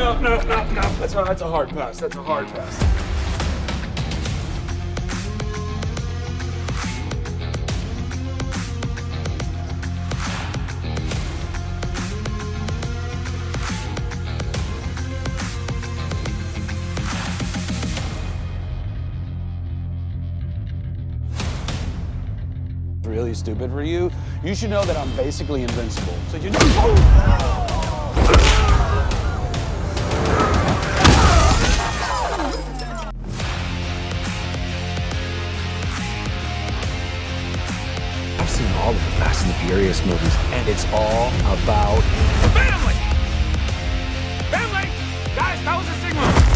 no. That's a hard pass. That's a hard pass. Really stupid for you. You should know that I'm basically invincible. So you know. I've seen all of the Fast and the Furious movies, and it's all about family. Family, guys, that was a signal.